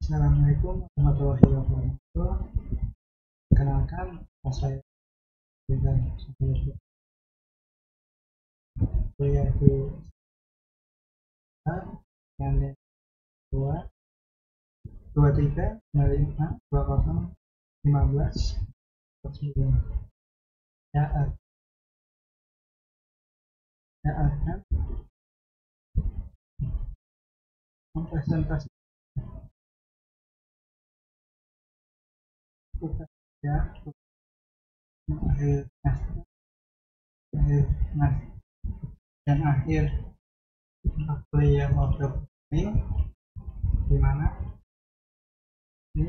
Assalamualaikum warahmatullahi wabarakatuh. Perkenalkan, nama saya Rizal Sabri, kuliah di yang 223 saya akan mempresentasikan tugas saya akhir dan akhir kuliah waktu ini, di mana ini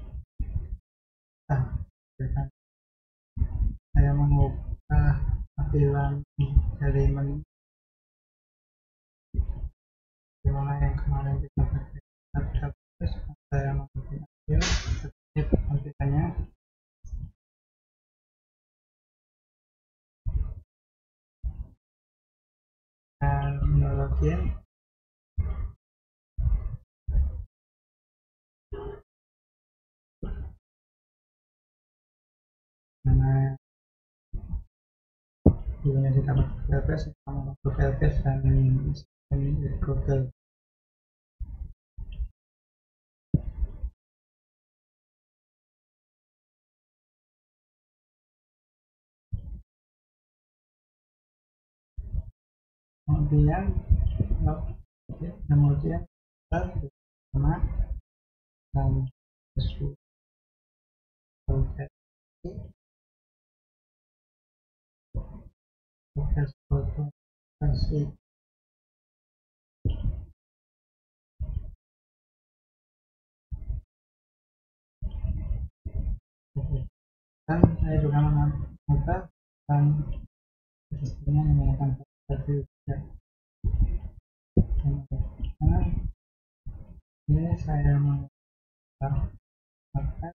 saya mengubah tampilan dari menu dimana yang kemarin kita pakai terus saya mengganti sedikit tampilannya dan login. Karena dulunya kita pakai VPS, kita mau pakai VPS dan Google. Kemudian kita sama dan sesuai foto versi dan saya juga menambah dan sistemnya menggunakan versi karena ini saya menggunakan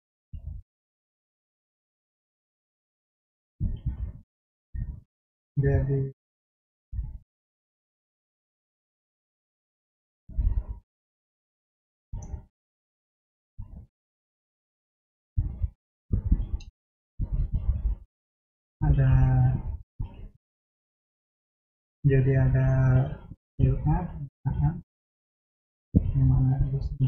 dari ada jadi ada filenya yang mana di sini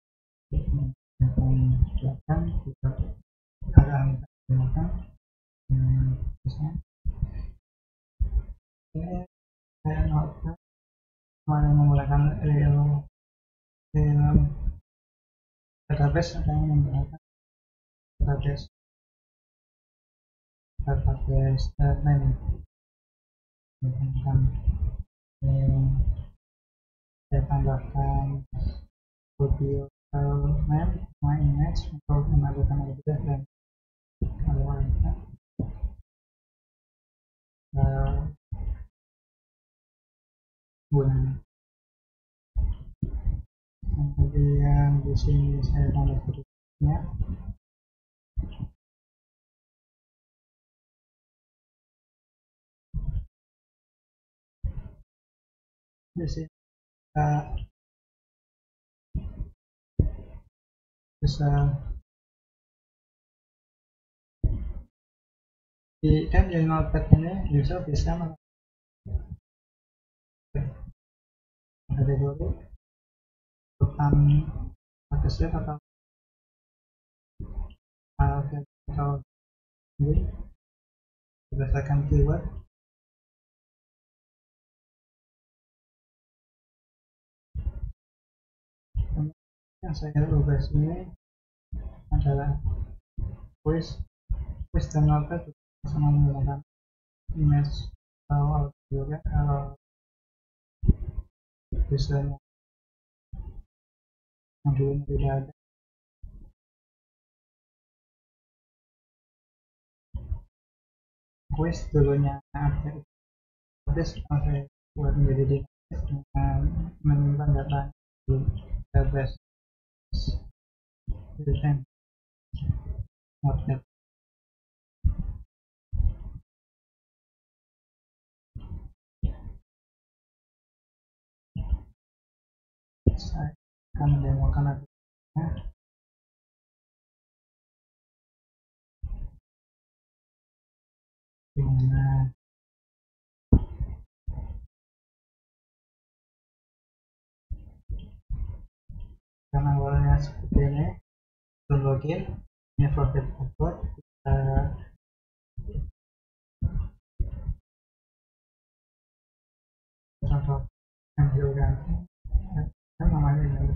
belakang juga ada angka belakang misalnya ini saya note kemarin menggunakan real database atau menggunakan database name menggunakan saya tambahkan audio file name my image untuk menambahkan audio dan kalau ada gunanya. Kemudian di sini saya tambah berikutnya di sini kita bisa di notepad ini user bisa kategori bukan pakai atau berdasarkan keyword. Yang saya ubah sini adalah quiz dan notepad sama menggunakan image atau audio kalau misalnya yang dulunya tidak ada. Quiz dulunya ada, tapi sekarang saya buat menjadi database dengan menyimpan data di database real-time notepad. Saya akan mendemokan gimana karena awalnya seperti ini login ini forget password kita contoh ambil ganti dan namanya email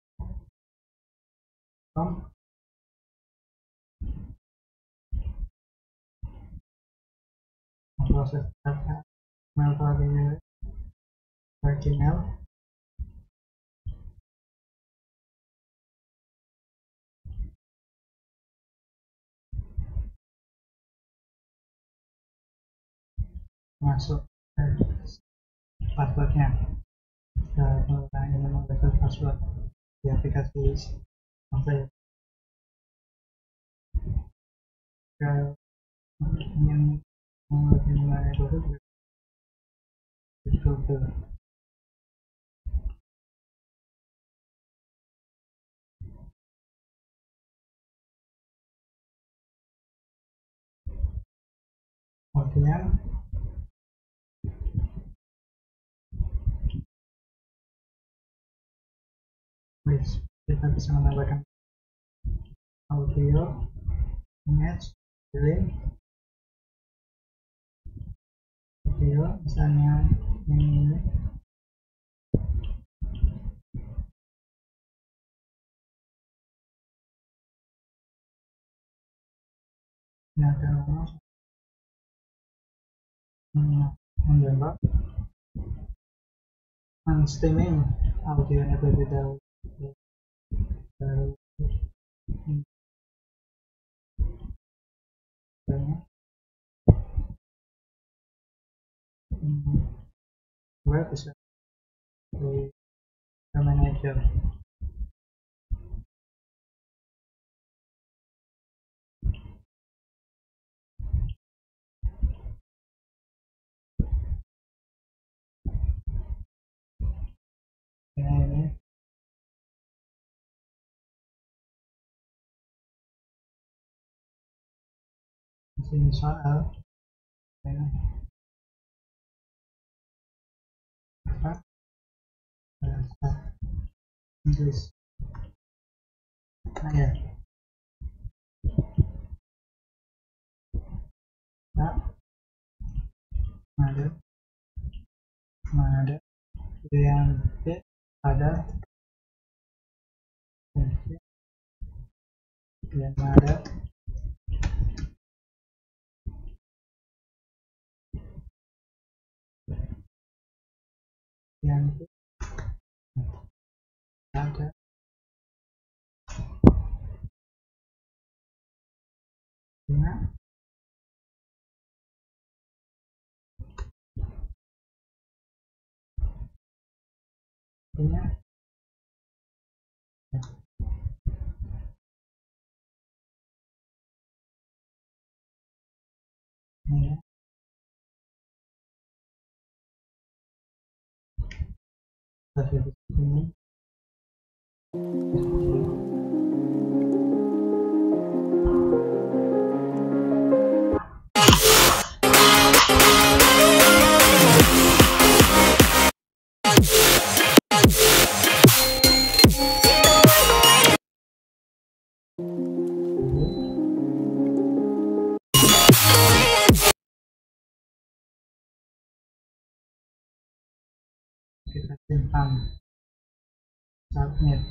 proses data email tadi ke Gmail masuk passwordnya ini memang betul password di aplikasi saya ingin memulai baru di Google kemudian kita bisa menambahkan audio, image, link, video, misalnya ini ada mendownload streaming audionya terlebih dahulu web bisa di manager ya ini sini soal ya apa bahasa Inggris nah ya nah, ada yang B ada yang ada yang ada dengan punya ini ya ini kita simpan submit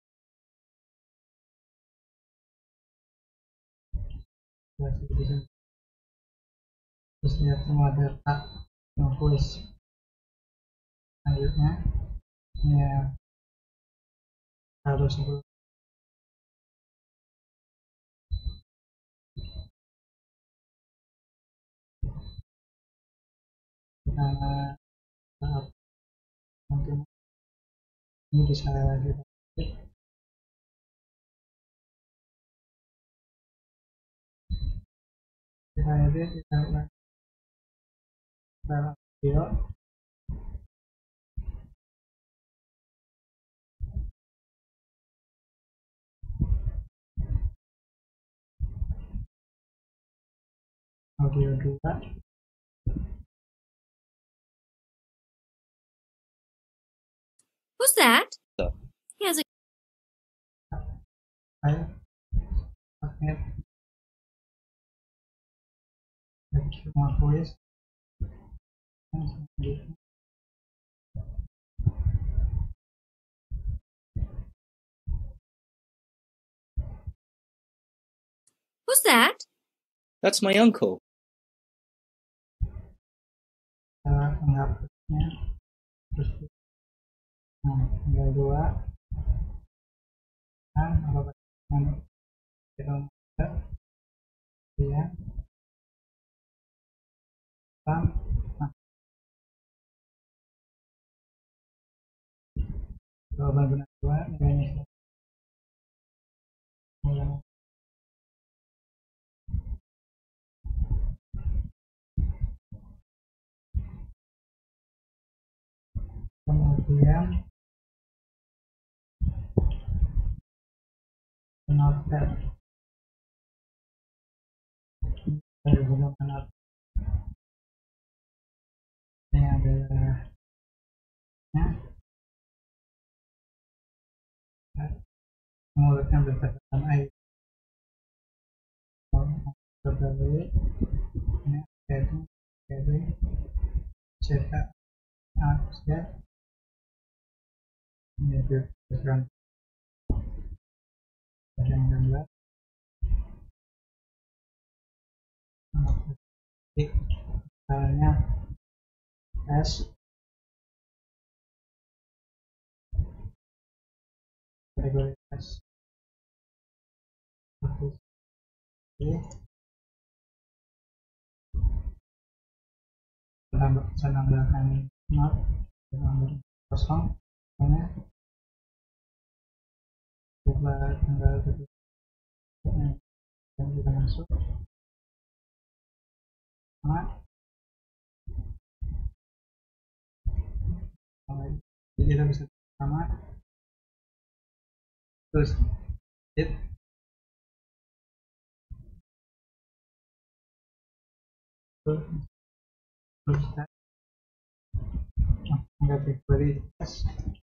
terus lihat semua data yang tulis selanjutnya ya harus karena mungkin ini bisa lagi kita edit kita video audio 2. Who's that? He has a File submit semua voice dan selanjutnya Who's that? That's my uncle. kita menghapusnya terus tinggal 2 dan apa yang kita ya tam coba guna 2 nilainya kemudian noted dari guna noted ini adalah mulutnya berdasarkan air ini jadi cetak akses ini berdasarkan yang 16 misalnya S kategori S penambahkan not dengan kosong misalnya buka tanggal yang kita masuk sama jadi kita bisa sama terus hit terus kategori S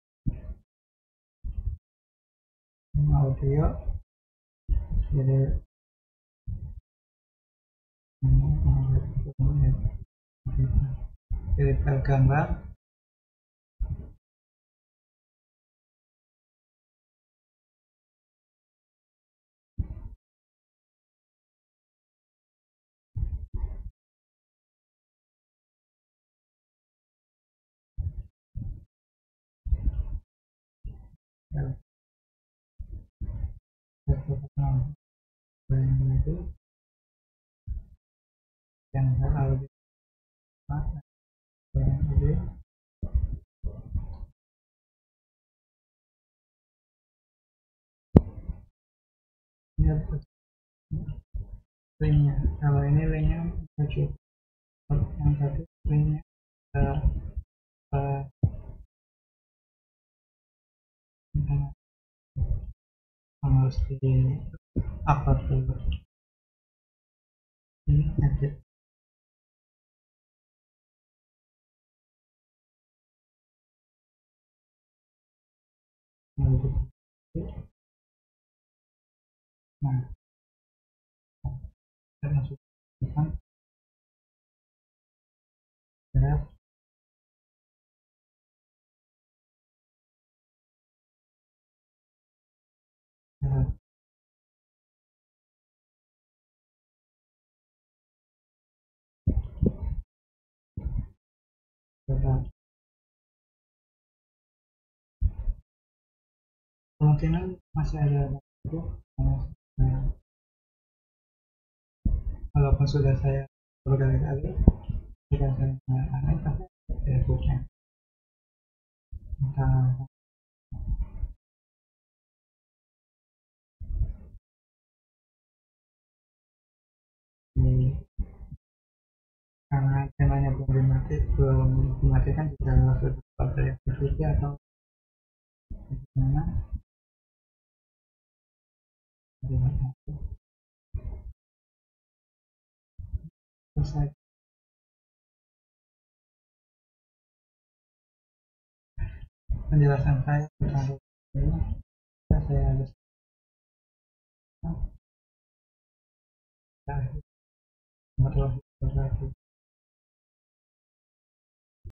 audio jadi jadi file gambar itu yang audio yang audio ini linknya kalau ini linknya cukup yang tadi linknya harus di upload dulu ini edit nah kita masukkan grab kemungkinan masih ada itu walaupun sudah saya berkali-kali tidak saya aneh tapi Facebooknya entah ini karena temanya belum dimatikan jika sudah pada aktiviti atau bagaimana bisa penjelasan saya tentang ini. Saya harus nomor